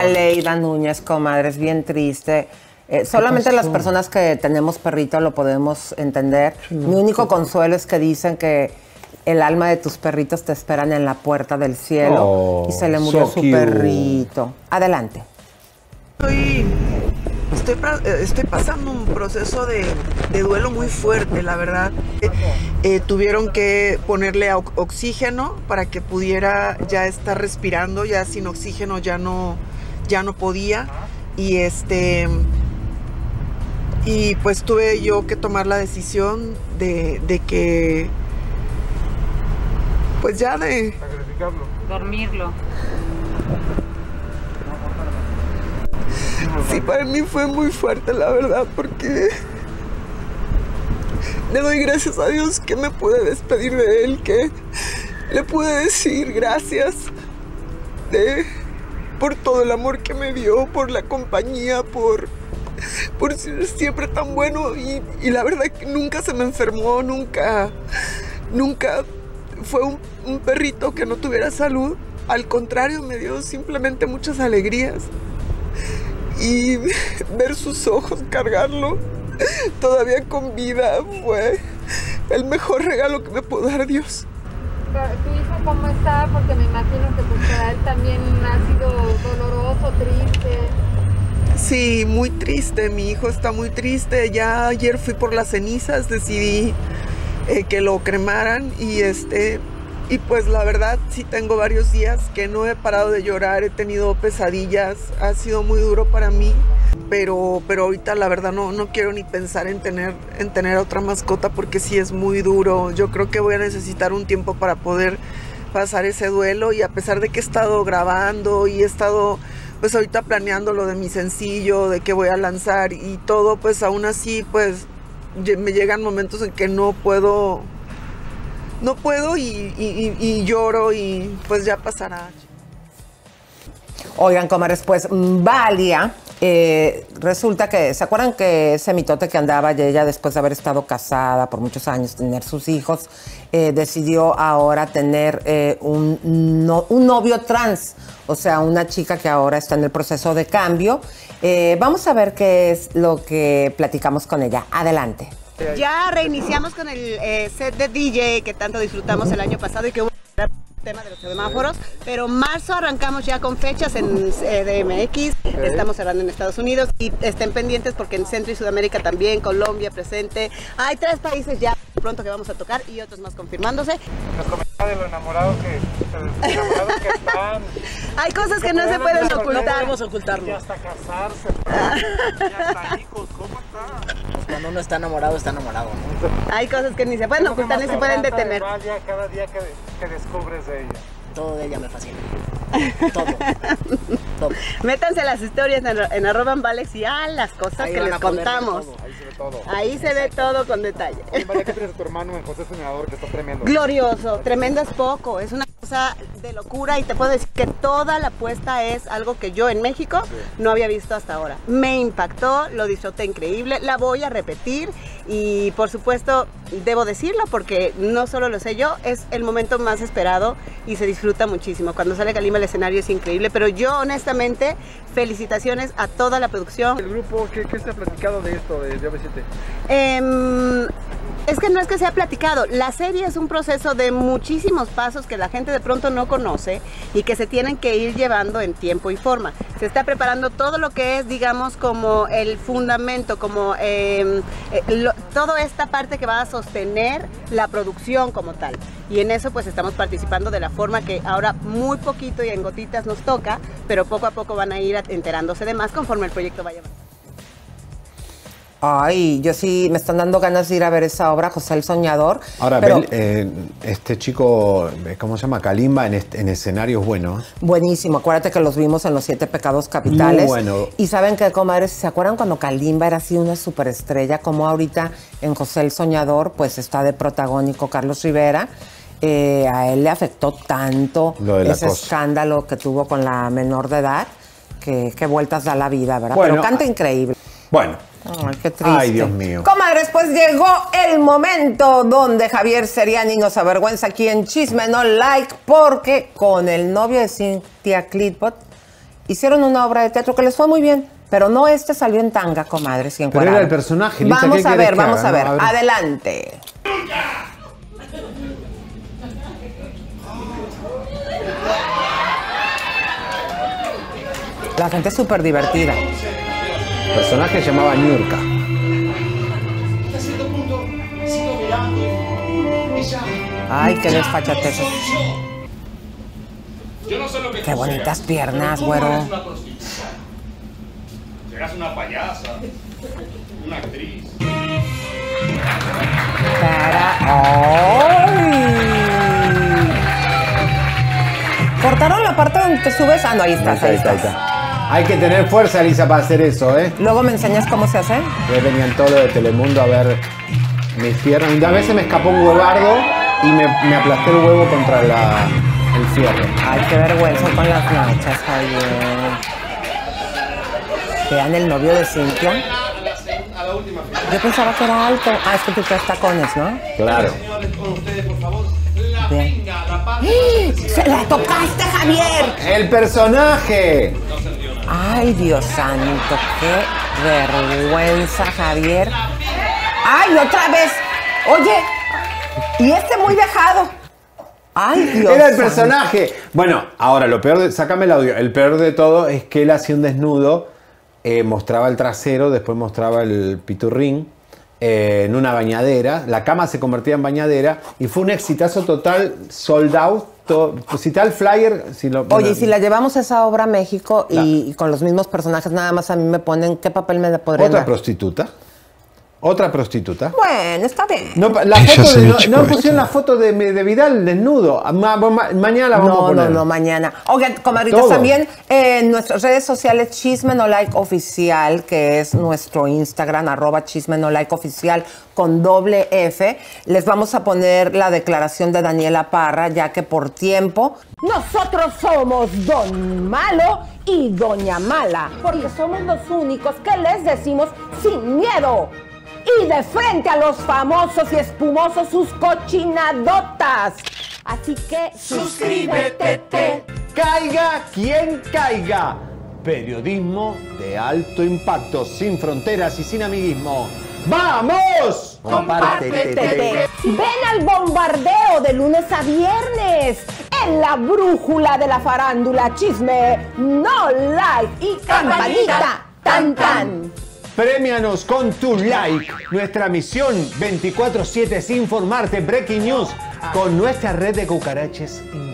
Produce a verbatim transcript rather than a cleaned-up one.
Leida Núñez, comadre, es bien triste. Eh, solamente las personas que tenemos perrito lo podemos entender. Sí, no, Mi único sí. consuelo es que dicen que el alma de tus perritos te esperan en la puerta del cielo oh, y se le murió so su cute. perrito. Adelante. Estoy, estoy, estoy pasando un proceso de, de duelo muy fuerte, la verdad. Eh, tuvieron que ponerle oxígeno para que pudiera ya estar respirando. Ya sin oxígeno ya no, ya no podía. Y este... Y pues tuve yo que tomar la decisión de, de que, pues ya de... Sacrificarlo. Dormirlo. Sí, para mí fue muy fuerte, la verdad, porque le doy gracias a Dios que me pude despedir de él, que le pude decir gracias de, por todo el amor que me dio, por la compañía, por... por ser siempre tan bueno y, y la verdad que nunca se me enfermó, nunca, nunca fue un, un perrito que no tuviera salud, al contrario me dio simplemente muchas alegrías y ver sus ojos cargarlo todavía con vida fue el mejor regalo que me pudo dar Dios. ¿Tu hijo cómo está? Porque me imagino que pues para él también ha sido doloroso, triste. Sí, muy triste, mi hijo está muy triste. Ya ayer fui por las cenizas, decidí eh, que lo cremaran y este y pues la verdad sí tengo varios días que no he parado de llorar, he tenido pesadillas, ha sido muy duro para mí, pero, pero ahorita la verdad no, no quiero ni pensar en tener, en tener otra mascota porque sí es muy duro. Yo creo que voy a necesitar un tiempo para poder pasar ese duelo y a pesar de que he estado grabando y he estado... pues ahorita planeando lo de mi sencillo, de que voy a lanzar y todo, pues aún así, pues me llegan momentos en que no puedo, no puedo y, y, y, y lloro y pues ya pasará. Oigan, comadres, pues Valia, eh, resulta que, ¿se acuerdan que ese mitote que andaba y ella después de haber estado casada por muchos años, tener sus hijos, eh, decidió ahora tener eh, un, no, un novio trans? O sea, una chica que ahora está en el proceso de cambio. Eh, vamos a ver qué es lo que platicamos con ella. Adelante. Ya reiniciamos con el eh, set de D J que tanto disfrutamos el año pasado y que hubo el tema de los semáforos, pero marzo arrancamos ya con fechas en eh, D M X, okay. Estamos cerrando en Estados Unidos y estén pendientes porque en Centro y Sudamérica también, Colombia presente. Hay tres países ya pronto que vamos a tocar y otros más confirmándose. Nos comentaba de lo enamorado que, de lo enamorado que están. Hay cosas que no se pueden ocultar. No podemos ocultarlo. Y hasta casarse, y hasta hijos, ¿cómo está? Pues cuando uno está enamorado, está enamorado, ¿no? Hay cosas que ni se pueden ocultar ni se pueden detener. De Valia, cada día que, que descubres de ella. Todo de ella me fascina. Todo. Todo. Métanse las historias en, en arroba Valex y a las cosas ahí que les contamos. Ahí se ve todo. Ahí se ve todo con detalle. Oye, María, ¿qué tienes a tu hermano en José Soñador que está tremendo? Glorioso, tremendo es poco, es una cosa de locura y te puedo decir que toda la puesta es algo que yo en México sí. no había visto hasta ahora. Me impactó, lo disfruté increíble, la voy a repetir y por supuesto debo decirlo porque no solo lo sé yo, es el momento más esperado y se disfruta muchísimo. Cuando sale Kalimba al escenario es increíble, pero yo honestamente felicitaciones a toda la producción. ¿El grupo qué, qué se ha platicado de esto de, de O V siete? Eh, es que no es que se ha platicado, la serie es un proceso de muchísimos pasos que la gente de pronto no conoce y que se tienen que ir llevando en tiempo y forma. Se está preparando todo lo que es, digamos, como el fundamento, como eh, eh, lo, toda esta parte que va a sostener la producción como tal. Y en eso pues estamos participando de la forma que ahora muy poquito y en gotitas nos toca, pero poco a poco van a ir enterándose de más conforme el proyecto vaya avanzando. Ay, yo sí, me están dando ganas de ir a ver esa obra, José el Soñador. Ahora, pero, Bel, eh, este chico, ¿cómo se llama? Kalimba en, este, en escenarios buenos. Buenísimo, acuérdate que los vimos en Los Siete Pecados Capitales. Muy bueno. Y saben que, comadres, ¿se acuerdan cuando Kalimba era así una superestrella? Como ahorita en José el Soñador, pues está de protagónico Carlos Rivera. Eh, a él le afectó tanto ese cosa. escándalo que tuvo con la menor de edad, que, que vueltas da la vida, ¿verdad? Bueno, pero canta increíble. Bueno. Ay, qué triste. Ay, Dios mío. Comadres, pues llegó el momento donde Javier Seriani nos avergüenza aquí en Chisme No Like, porque con el novio de Cynthia Clitbot hicieron una obra de teatro que les fue muy bien, pero no este salió en tanga, comadres. Y Pero era el personaje, Lisa, vamos ¿qué a querés ver, que vamos haga? a ver. No, a ver. Adelante. La gente es súper divertida. El personaje se llamaba Niurka. Ay, qué desfachatez. Yo no sé lo que Qué tú bonitas seas, piernas, pero tú güero. no eres una prostituta. Serás una payasa, una actriz. Cara. ¡Ay! Cortaron la parte donde te subes. Ah, no, ahí estás, ahí estás. Hay que tener fuerza, Lisa, para hacer eso, ¿eh? Luego me enseñas cómo se hace. Que venían todos de Telemundo a ver mis piernas. A veces me escapó un huevardo y me, me aplasté el huevo contra la, el fierro. Ay, qué vergüenza con las nachas, Javier. Vean el novio de Cintia. Yo pensaba que era alto. Ah, es que tú traes tacones, ¿no? Claro. Bien. ¡Se la tocaste, Javier! ¡El personaje! Ay, Dios santo, qué vergüenza, Javier. ¡Ay, otra vez! Oye, y este muy dejado. ¡Ay, Dios! Era el santo. personaje. Bueno, ahora lo peor de... Sácame el audio. El peor de todo es que él hacía un desnudo, eh, mostraba el trasero, después mostraba el piturrín eh, en una bañadera. La cama se convertía en bañadera y fue un exitazo total, sold out. To, pues, si está el flyer... Si lo, Oye, y si la llevamos esa obra a México y, La- y con los mismos personajes, nada más a mí me ponen, ¿qué papel me podrían ¿Otra dar? prostituta? ¿Otra prostituta? Bueno, está bien. No, la Ella foto se de, ve no, chico no este. pusieron la foto de, de Vidal desnudo. Ma- ma- mañana la vamos a No, poner. no, no, mañana. Oigan, comadritas, Todo. también eh, en nuestras redes sociales Chisme No Like Oficial, que es nuestro Instagram, arroba Chisme No Like Oficial con doble F, les vamos a poner la declaración de Daniela Parra, ya que por tiempo nosotros somos Don Malo y Doña Mala, porque somos los únicos que les decimos sin miedo y de frente a los famosos y espumosos sus cochinadotas. Así que suscríbete. Caiga quien caiga. Periodismo de alto impacto, sin fronteras y sin amiguismo. ¡Vamos! Compártete. Ven al bombardeo de lunes a viernes en la brújula de la farándula. Chisme, no like y campanita. Tan tan. Premianos con tu like. Nuestra misión veinticuatro siete es informarte. Breaking News con nuestra red de cucaraches.